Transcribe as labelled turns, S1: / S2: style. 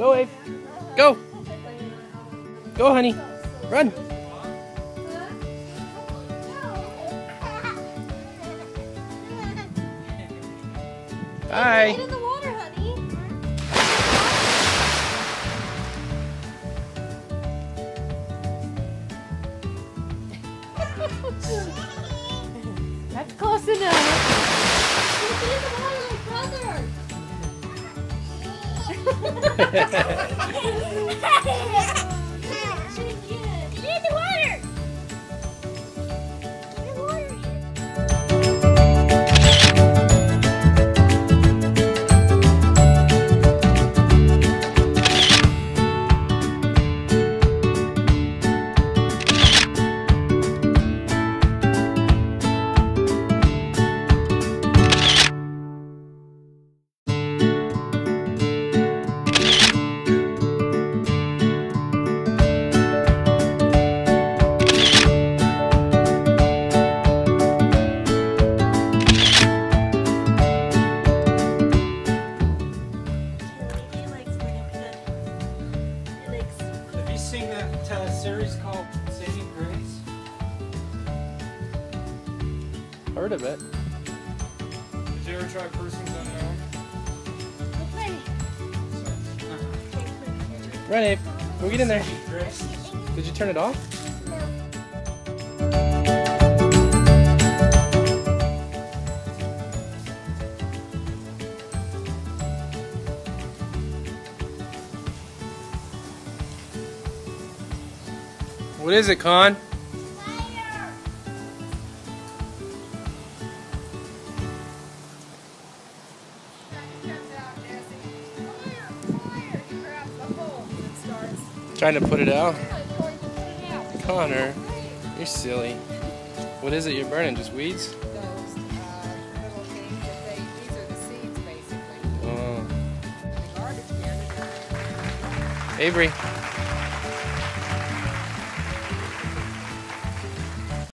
S1: Go, Ave. Go. Go, honey. Run. Bye.
S2: Get in the water, honey. That's close enough. Get in the water, my brother. Get in the water.
S3: Have you seen that series called Saving Grace?
S1: Heard of it.
S3: Did you ever try Persons Unknown?
S1: Run, Ave. Go get in there.
S3: Saving Grace.
S1: Did you turn it off? What is it, Con? Trying to put it out? Connor, you're silly. What is it you're burning? Just weeds?
S4: Those little things that these are the seeds basically.
S1: Oh.
S4: The garbage can.
S1: Avery.